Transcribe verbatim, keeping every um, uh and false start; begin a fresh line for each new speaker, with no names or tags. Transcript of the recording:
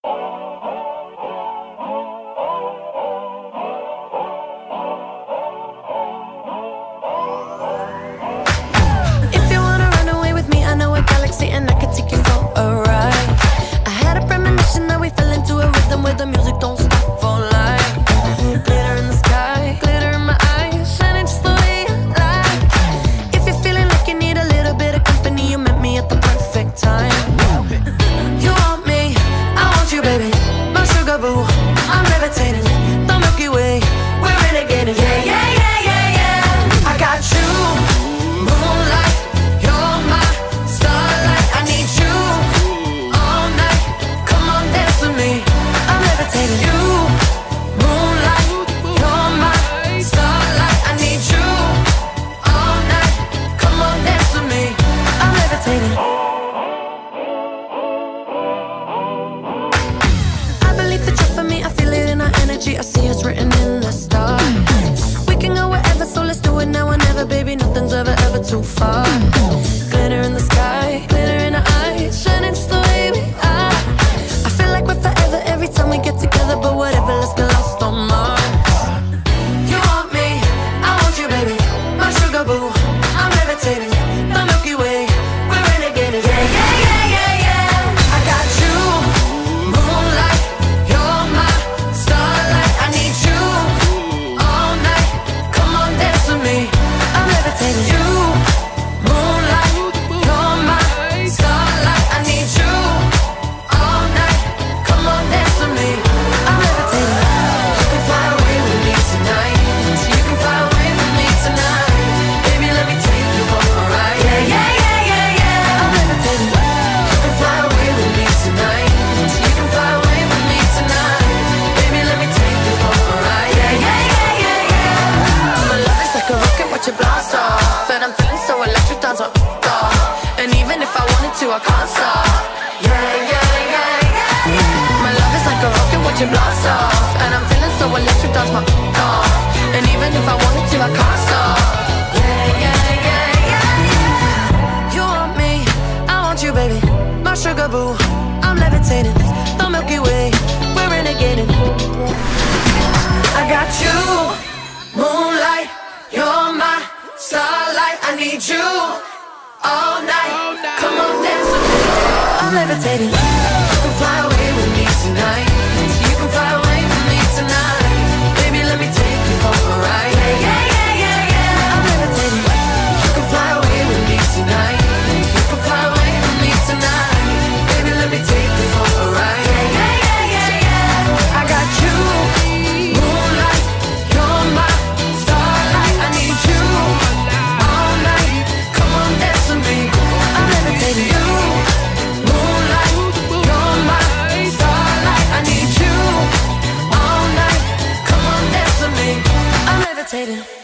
If you wanna run away with me, I know a galaxy and I can take you for a ride. I had a premonition that we fell into a rhythm where the music don't stop for life. Glitter in the sky, glitter in my eyes, shining just the way I like. If you're feeling like you need a little bit of company, you met me at the perfect time. You want me, I want you, baby, my sugar boo. I'm levitating, the Milky Way, we're renegading. Yeah, yeah, yeah, yeah, yeah. I got you, moonlight, you're my starlight. I need you all night. Come on, dance with me. I'm levitating. You, moonlight, you're my starlight. I need you all night. Come on, dance with me. I'm levitating. I believe that you're for me. I feel it in our energy. I see us written in the stars. We can go wherever, so let's do it now or never, baby. Nothing's ever, ever too far. Glitter in the sky, glitter in our eyes, shining just the way we are. I feel like we're forever every time we get together, but whatever, let's get lost on Mars. You want me, I want you, baby, my sugar boo. I'm levitating, the Milky Way, we're renegading. Yeah, yeah, yeah, yeah, yeah. I got you, moonlight, you're my starlight. I need you all night. Come on, dance with me. I'm levitating. You, moonlight, you're my starlight. I need you all night. Come on, dance with me. I'm levitating. You can fly away with me tonight. So you can fly away with me tonight. Baby, let me take you for a ride. Yeah, yeah, yeah, yeah, yeah. I'm levitating. You can fly away with me tonight. So you can fly away with me tonight. Baby, let me take you for a ride. Yeah, yeah, yeah, yeah, yeah. My love is like a rocket, watch it blast off. And I'm feeling so electric, dance my off. And even if I wanted to, I can't stop. Yeah, yeah, yeah, yeah, yeah. My love is like a rocket, watch it blast off. And I'm feeling so electric, dance my off. And even if I wanted to, I can't stop. Yeah, yeah, yeah, yeah, yeah. You want me, I want you, baby, my sugar boo. I'm levitating, the Milky Way, we're renegading. I got you, moonlight, you're my starlight. I need you all night. Come on, dance with me. I'm levitating. You can fly away with me tonight. You can fly away with me tonight. Baby, let me take you for a ride. Yeah, yeah, yeah, yeah, yeah. I'm levitating. You can fly away with me tonight. You can fly away with me tonight. Baby, let me take you for a ride. Yeah, yeah, yeah, yeah, yeah. I got you, moonlight, you're my starlight. I need you all night. Come on, dance with me. I'm levitating. You, moonlight, you're my starlight. I need you all night. Come on, dance with me. I'm levitating.